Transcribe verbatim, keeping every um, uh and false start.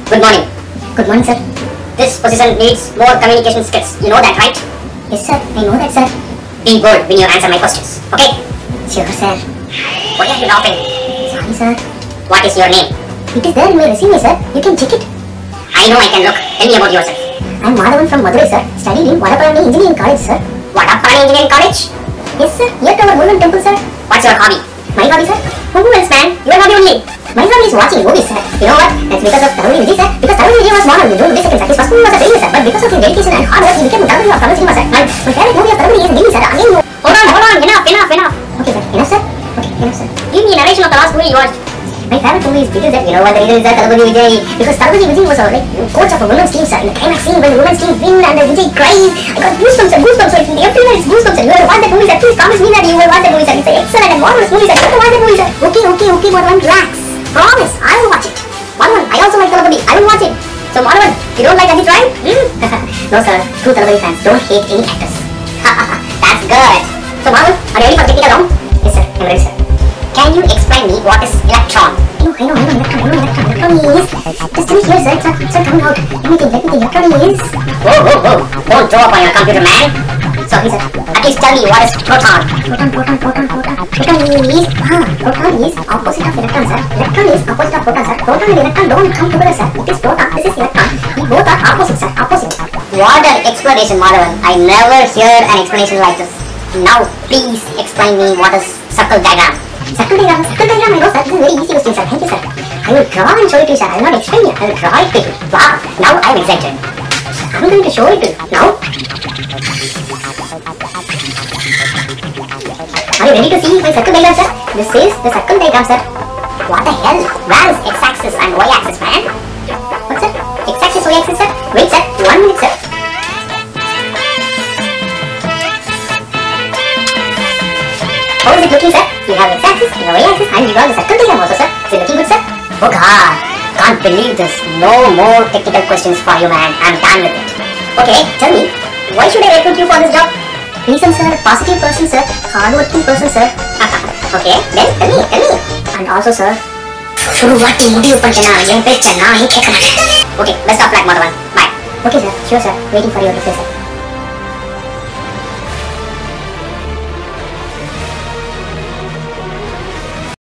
Good morning. Good morning, sir. This position needs more communication skills. You know that, right? Yes, sir. I know that, sir. Be bold when you answer my questions. Okay? Sure, sir. Why are you laughing? Sorry, sir. What is your name? It is there in my resume, sir. You can check it. I know I can look. Tell me about yourself. I am Madhavan from Madurai, sir. Studying in Vadaparani Engineering College, sir. Vadaparani Engineering College? Yes, sir. Near to our Murugan temple, sir. What's your hobby? My hobby, sir? Who else, man? Your hobby only. My hobby is watching movies, sir. You know what? That's because of Thalapathy Vijay, sir. Because Thalapathy Vijay was born on June twenty-second, sir. His first movie was a failure, sir. But because of his dedication and hard work, he became Thalapathy of Tamil cinema, sir. And my favorite movie of Thalapathy is Gilli, sir. Again, no. Hold on, hold on. Enough, enough, enough. Okay, sir. Enough, sir? Okay, enough, sir. Give me a narration of the last movie you watched. My favorite movie is Vijay, sir. You know what the reason is, sir? Thalapathy Vijay. Because Thalapathy Vijay was a like, coach of a women's team, sir. In the climax scene when the women's team win and the Vijay cries, I got goosebumps, sir. Goosebumps, sir. Everywhere is goosebumps, sir. You have to watch that movie, sir. Please promise me that you will watch that movie, sir. It's an excellent and marvelous movie, sir. You have to watch that movie, sir. Okay, okay, okay, Madhavan, relax. Promise, I will watch it. Madhavan, I also like Thalapathy. I will watch it. So Madhavan, you don't like Ajit Rai? Hmm? No, sir. True Thalapathy fans don't hate any actors. That's good. So Madhavan, are you ready for the technical round? Yes, sir. I'm ready, sir. Can you explain me what is electron? I know, I know, I know, electron, I know, electron, electron is... Just tell me here, sir, it's not, it's not coming out. Let me think, let me think, electron is... Whoa, whoa, whoa. Don't throw up on your computer, man. Sorry, sir. At least tell me what is proton. Proton, proton, proton, proton. Proton is... Ah, proton is opposite of electron, sir. Electron is opposite of proton, sir. Proton and electron don't come together, sir. It is proton, this is electron. We both are opposite, sir, opposite. What an explanation, Madhavan. I never heard an explanation like this. Now, please explain me what is circle diagram. Circle diagram, circle diagram, I know, sir. This is very easy question, sir. Thank you, sir. I will draw and show it to you, sir. I will not explain it. I will draw it to you. Wow, now I am excited. I am going to show it to you. Now... Are you ready to see my circle diagram, sir? This is the circle diagram, sir. What the hell? Where is x-axis and y-axis, man? What, sir? X-axis, y-axis, sir? Wait, sir. One minute, sir. How is it looking, sir? You have x-axis, you have y-axis, and you have the circle diagram also, sir. Is it looking good, sir? Oh god, can't believe this. No more technical questions for you, man. I'm done with it. Okay, tell me, why should I recruit you for this job? Reason, sir, positive person, sir, hardworking person, sir. Okay, then tell me, tell me. And also, sir, शुरुआती முடிவு பண்ணிட்டேனா என் பேச்ச நான் கேட்க மாட்டேன். Okay, best of luck, Madhavan. Bye. Okay, sir. Sure, sir. Waiting for your reply, sir.